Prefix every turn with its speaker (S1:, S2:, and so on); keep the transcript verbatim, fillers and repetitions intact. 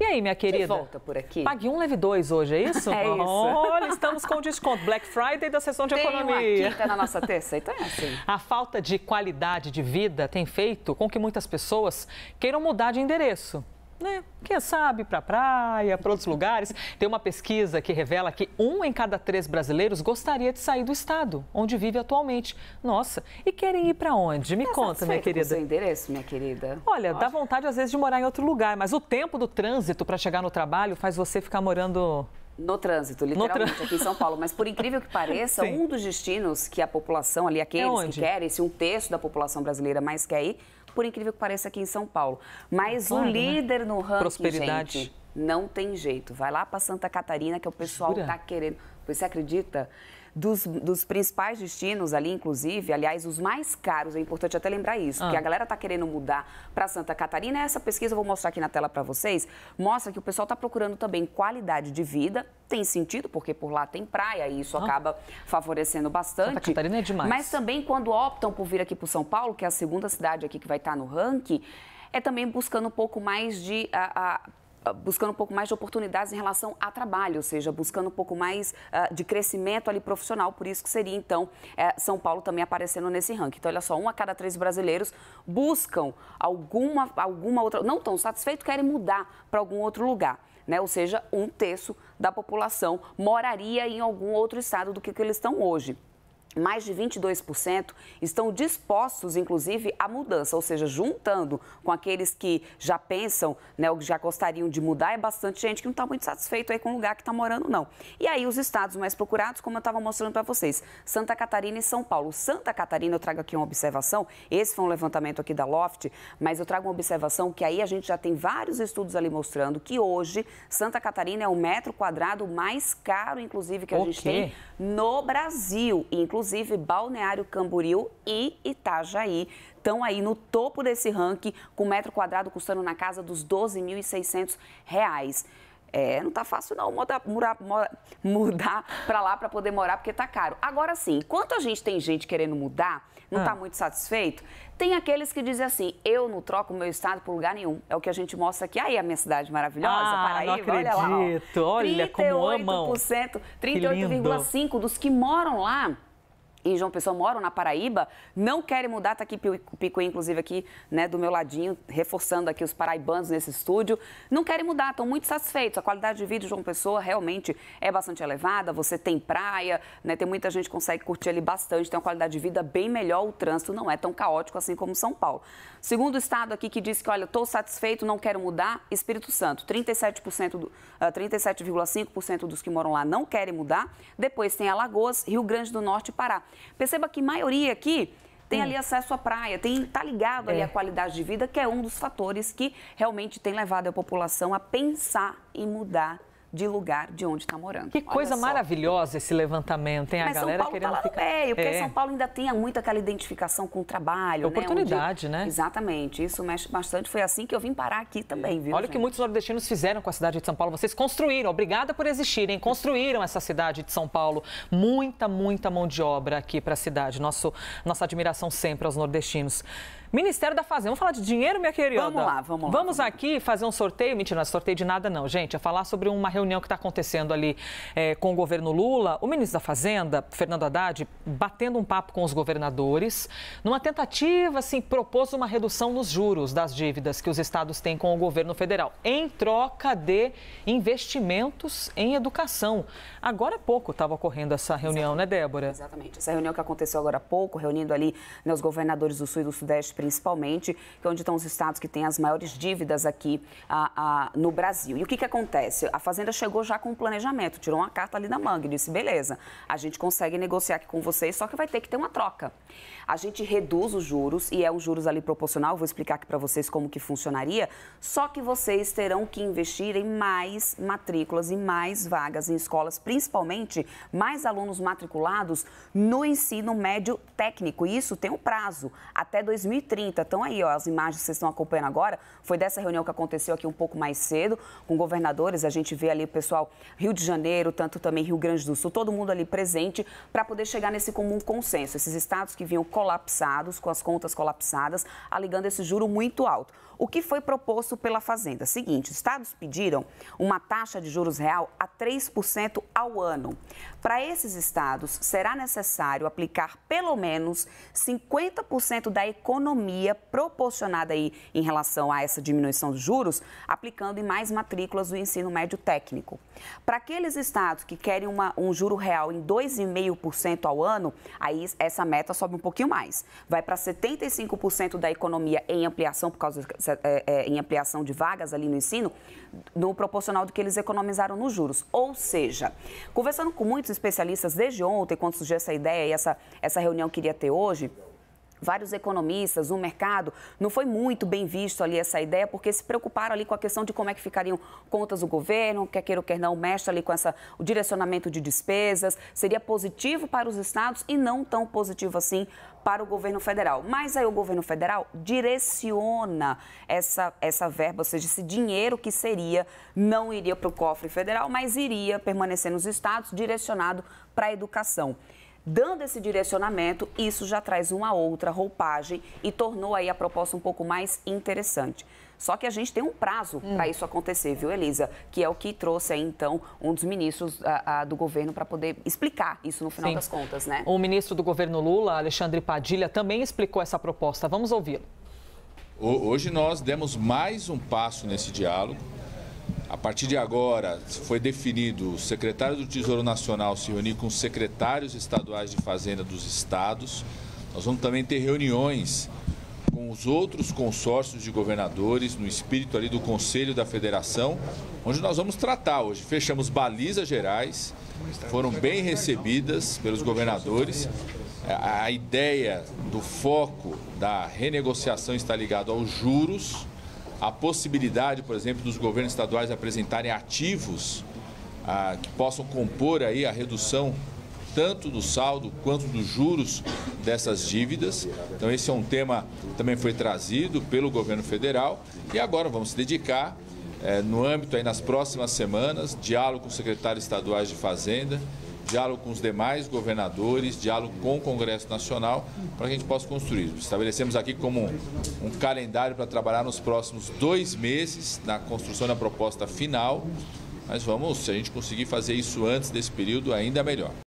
S1: aí, minha querida?
S2: De volta por aqui.
S1: Pague um, leve dois hoje, é isso?
S2: É isso.
S1: Olha, estamos com desconto. Black Friday da sessão de
S2: tem
S1: economia.
S2: Tem uma quinta na nossa terça, então é assim.
S1: A falta de qualidade de vida tem feito com que muitas pessoas queiram mudar de endereço. Né? Quem sabe para a praia, para outros lugares. Tem uma pesquisa que revela que um em cada três brasileiros gostaria de sair do estado onde vive atualmente. Nossa, e querem ir para onde? Me
S2: tá
S1: conta, minha querida.
S2: Com o seu endereço, minha querida?
S1: Olha, Nossa. Dá vontade às vezes de morar em outro lugar, mas o tempo do trânsito para chegar no trabalho faz você ficar morando...
S2: No trânsito, literalmente, no aqui em São Paulo. Mas, por incrível que pareça, Sim. um dos destinos que a população ali, aqueles é que querem, se um terço da população brasileira mais quer ir, por incrível que pareça, aqui em São Paulo. Mas claro, o líder, né? No ranking,
S1: Prosperidade.
S2: Gente, não tem jeito. Vai lá para Santa Catarina, que o pessoal
S1: Jura?
S2: tá querendo. Você acredita? Dos, dos principais destinos ali, inclusive, aliás, os mais caros, é importante até lembrar isso, ah. porque a galera está querendo mudar para Santa Catarina. Essa pesquisa, eu vou mostrar aqui na tela para vocês, mostra que o pessoal está procurando também qualidade de vida. Tem sentido, porque por lá tem praia e isso ah. acaba favorecendo bastante.
S1: Santa Catarina é demais.
S2: Mas também quando optam por vir aqui para São Paulo, que é a segunda cidade aqui que vai estar no ranking, é também buscando um pouco mais de... A, a, buscando um pouco mais de oportunidades em relação a trabalho, ou seja, buscando um pouco mais uh, de crescimento ali profissional, por isso que seria, então, uh, São Paulo também aparecendo nesse ranking. Então, olha só, um a cada três brasileiros buscam alguma, alguma outra, não estão satisfeitos, querem mudar para algum outro lugar, né? Ou seja, um terço da população moraria em algum outro estado do que, que eles estão hoje. Mais de vinte e dois por cento estão dispostos, inclusive, à mudança, ou seja, juntando com aqueles que já pensam, né, ou já gostariam de mudar, é bastante gente que não está muito satisfeito aí com o lugar que está morando, não. E aí, os estados mais procurados, como eu estava mostrando para vocês, Santa Catarina e São Paulo. Santa Catarina, eu trago aqui uma observação, esse foi um levantamento aqui da Loft, mas eu trago uma observação que aí a gente já tem vários estudos ali mostrando que hoje Santa Catarina é o metro quadrado mais caro, inclusive, que a gente tem no Brasil, inclusive. Inclusive, Balneário Camboriú e Itajaí estão aí no topo desse ranking, com metro quadrado custando na casa dos doze mil e seiscentos reais. É, não tá fácil não mudar, mudar, mudar para lá para poder morar, porque tá caro. Agora sim, enquanto a gente tem gente querendo mudar, não ah. tá muito satisfeito, tem aqueles que dizem assim, eu não troco o meu estado por lugar nenhum. É o que a gente mostra aqui. Aí a minha cidade maravilhosa,
S1: ah,
S2: Paraíba,
S1: não acredito.
S2: Olha lá. Ó,
S1: olha como amam.
S2: trinta e oito vírgula cinco por cento dos que moram lá em João Pessoa, moram na Paraíba, não querem mudar, tá aqui o Picuí, inclusive aqui, né, do meu ladinho, reforçando aqui os paraibanos nesse estúdio, não querem mudar, estão muito satisfeitos, a qualidade de vida de João Pessoa realmente é bastante elevada, você tem praia, né, tem muita gente que consegue curtir ali bastante, tem uma qualidade de vida bem melhor, o trânsito não é tão caótico assim como São Paulo. Segundo estado aqui que diz que, olha, estou satisfeito, não quero mudar, Espírito Santo, trinta e sete por cento, uh, trinta e sete vírgula cinco por cento dos que moram lá não querem mudar, depois tem Alagoas, Rio Grande do Norte e Pará. Perceba que a maioria aqui tem hum. ali acesso à praia, tem, tá ligado ali
S1: é.
S2: à qualidade de vida, que é um dos fatores que realmente tem levado a população a pensar em mudar de lugar de onde está morando.
S1: Que coisa maravilhosa esse levantamento, hein? A
S2: Mas
S1: galera
S2: São Paulo
S1: querendo
S2: tá lá
S1: ficar...
S2: no meio, porque
S1: é.
S2: São Paulo ainda tem muito aquela identificação com o trabalho,
S1: oportunidade,
S2: né? Onde...
S1: né?
S2: Exatamente, isso mexe bastante. Foi assim que eu vim parar aqui também, viu,
S1: Olha
S2: gente?
S1: o que muitos nordestinos fizeram com a cidade de São Paulo. Vocês construíram, obrigada por existirem, construíram essa cidade de São Paulo. Muita, muita mão de obra aqui para a cidade. Nosso, nossa admiração sempre aos nordestinos. Ministério da Fazenda. Vamos falar de dinheiro, minha querida?
S2: Vamos lá, vamos lá.
S1: Vamos
S2: vamos
S1: aqui
S2: lá.
S1: fazer um sorteio. Mentira, não é sorteio de nada não, gente. É falar sobre uma reunião que está acontecendo ali é, com o governo Lula. O ministro da Fazenda, Fernando Haddad, batendo um papo com os governadores, numa tentativa, assim, propôs uma redução nos juros das dívidas que os estados têm com o governo federal, em troca de investimentos em educação. Agora há pouco estava ocorrendo essa reunião,
S2: Exatamente.
S1: né, Débora?
S2: Exatamente. Essa reunião que aconteceu agora há pouco, reunindo ali, né, os governadores do Sul e do Sudeste, principalmente, que é onde estão os estados que têm as maiores dívidas aqui a, a, no Brasil. E o que que acontece? A Fazenda chegou já com um planejamento, tirou uma carta ali da manga e disse, beleza, a gente consegue negociar aqui com vocês, só que vai ter que ter uma troca. A gente reduz os juros e é um juros ali proporcional, vou explicar aqui para vocês como que funcionaria, só que vocês terão que investir em mais matrículas e mais vagas em escolas, principalmente mais alunos matriculados no ensino médio técnico. E isso tem um prazo, até dois mil e trinta. Então aí, ó, as imagens que vocês estão acompanhando agora, foi dessa reunião que aconteceu aqui um pouco mais cedo, com governadores, a gente vê ali o pessoal Rio de Janeiro, tanto também Rio Grande do Sul, todo mundo ali presente para poder chegar nesse comum consenso. Esses estados que vinham colapsados, com as contas colapsadas, alegando esse juro muito alto. O que foi proposto pela Fazenda? Seguinte, os estados pediram uma taxa de juros real a três por cento ao ano. Para esses estados, será necessário aplicar pelo menos cinquenta por cento da economia proporcionada aí em relação a essa diminuição dos juros, aplicando em mais matrículas do ensino médio técnico. Para aqueles estados que querem uma, um juro real em dois vírgula cinco por cento ao ano, aí essa meta sobe um pouquinho mais. Vai para setenta e cinco por cento da economia em ampliação, por causa é, é, em ampliação de vagas ali no ensino, no proporcional do que eles economizaram nos juros. Ou seja, conversando com muitos especialistas desde ontem, quando surgiu essa ideia e essa, essa reunião que iria ter hoje, vários economistas, o mercado, não foi muito bem visto ali essa ideia, porque se preocuparam ali com a questão de como é que ficariam contas do governo, quer queira ou quer não, mexe ali com essa, o direcionamento de despesas, seria positivo para os estados e não tão positivo assim para o governo federal. Mas aí o governo federal direciona essa, essa verba, ou seja, esse dinheiro que seria, não iria para o cofre federal, mas iria permanecer nos estados, direcionado para a educação. Dando esse direcionamento, isso já traz uma outra roupagem e tornou aí a proposta um pouco mais interessante. Só que a gente tem um prazo hum. para isso acontecer, viu, Elisa? Que é o que trouxe aí, então, um dos ministros a, a, do governo para poder explicar isso no final Sim. das contas, né?
S1: O ministro do governo Lula, Alexandre Padilha, também explicou essa proposta. Vamos ouvi-lo.
S3: Hoje nós demos mais um passo nesse diálogo. A partir de agora, foi definido o secretário do Tesouro Nacional se reunir com os secretários estaduais de Fazenda dos estados. Nós vamos também ter reuniões com os outros consórcios de governadores, no espírito ali do Conselho da Federação, onde nós vamos tratar hoje. Fechamos balizas gerais, foram bem recebidas pelos governadores. A ideia do foco da renegociação está ligado aos juros. A possibilidade, por exemplo, dos governos estaduais apresentarem ativos ah, que possam compor aí a redução tanto do saldo quanto dos juros dessas dívidas. Então esse é um tema que também foi trazido pelo governo federal e agora vamos se dedicar eh, no âmbito aí nas próximas semanas, diálogo com os secretários estaduais de Fazenda, diálogo com os demais governadores, diálogo com o Congresso Nacional, para que a gente possa construir. Estabelecemos aqui como um, um calendário para trabalhar nos próximos dois meses na construção da proposta final, mas vamos, se a gente conseguir fazer isso antes desse período, ainda melhor.